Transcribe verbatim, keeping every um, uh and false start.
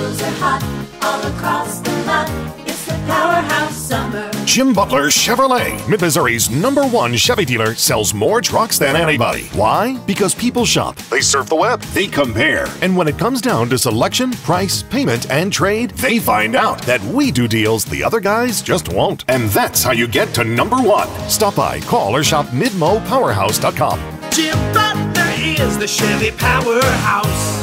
deals are hot all across the lot. It's the Powerhouse Summer. Jim Butler Chevrolet, Mid-Missouri's number one Chevy dealer, sells more trucks than anybody. Why? Because people shop, they surf the web, they compare. And when it comes down to selection, price, payment, and trade, they find out that we do deals the other guys just won't. And that's how you get to number one. Stop by, call, or shop mid mo powerhouse dot com. Jim Butler is the Chevy Powerhouse.